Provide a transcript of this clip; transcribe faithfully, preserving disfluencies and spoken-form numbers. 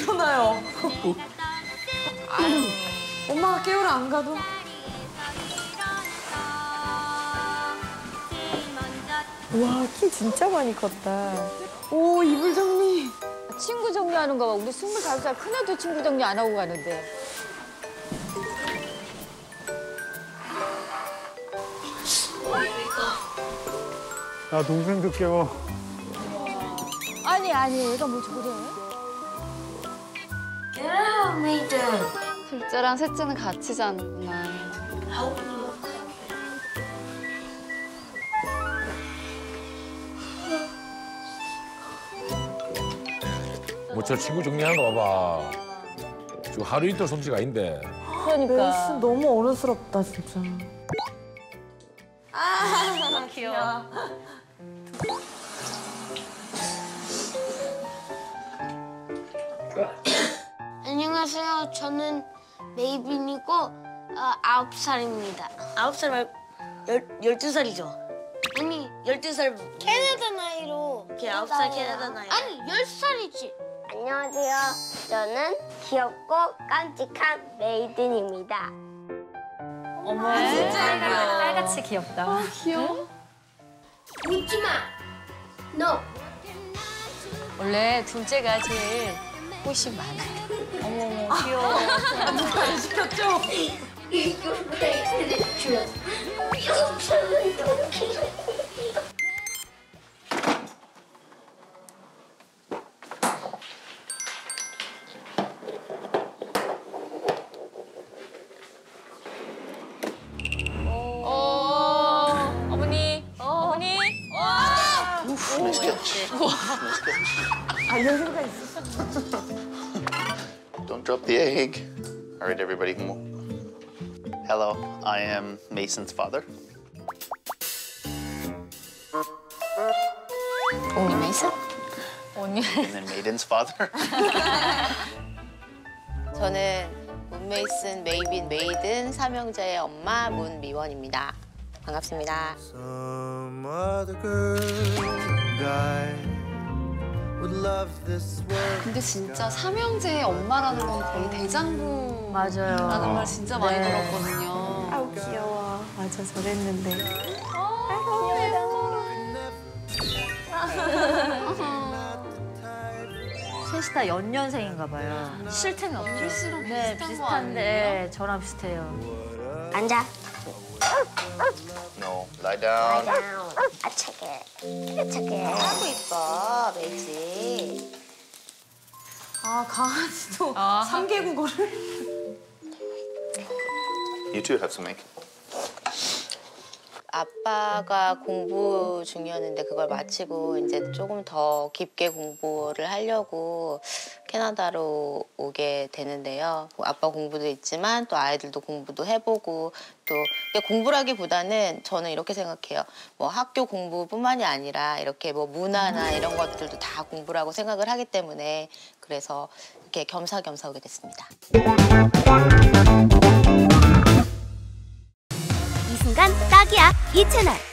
일어나요. 엄마가 깨우러 안 가도. 와, 키 진짜 많이 컸다. 오, 이불 정리. 친구 정리하는 거 봐. 우리 스물다섯 살 큰애도 친구 정리 안 하고 가는데. 야, 동생도 깨워. 아니 아니 얘가 뭐 저래? 둘째랑 셋째는 같이 자는구나. 뭐 저 친구 정리하는 거 봐봐. 지금 하루 이틀 솜씨가 아닌데. 그러니까. 멜슨 너무 어른스럽다, 진짜. 아, 귀여워. 안녕하세요. 저는 메이빈이고 어, 아홉 살입니다. 아홉 살 말고 열, 열두 살이죠? 아니, 열두 살 캐나다 나이로. 걔 아홉 살 캐나다 나이. 아니, 열두 살이지. 안녕하세요. 저는 귀엽고 깜찍한 메이든입니다. 어머, 진짜 딸같이 귀엽다. 귀여워. 웃지 마. No. 원래 둘째가 제일 호심 많아요. 어머, 귀여워. 안 시켰죠? 이거 메이든이 줘. 어머니, 어머니. 아, 연세가 있어. Don't drop the egg. All right, everybody. Hello, I am Mason's father. 언니 메이슨? 언니. And then Maiden's father. 저는 문메이슨, 메이빈, 메이든 삼형제의 엄마 문미원입니다. 반갑습니다. 근데 진짜 삼형제의 엄마라는 건 거의 대장부 맞아요. 라는 말 진짜 많이 네. 들었거든요. 아우, 귀여워. 맞아, 저랬는데. 셋이 다 연년생인가 봐요. 쉴 틈이 없죠. 필수랑 네, 비슷한 거 비슷한데 저랑 비슷해요. 앉아. No, lie down. 아, 착해. 착해. 하고 있어, 메이지. 아, 강아지도 아, 삼 개 국어를. You two have some egg. 아빠가 공부 중이었는데 그걸 마치고 이제 조금 더 깊게 공부를 하려고 캐나다로 오게 되는데요. 아빠 공부도 있지만 또 아이들도 공부도 해보고 또 공부라기보다는 저는 이렇게 생각해요. 뭐 학교 공부뿐만이 아니라 이렇게 뭐 문화나 이런 것들도 다 공부라고 생각을 하기 때문에 그래서 이렇게 겸사겸사 오게 됐습니다. 이 순간 딱이야. 이 채널.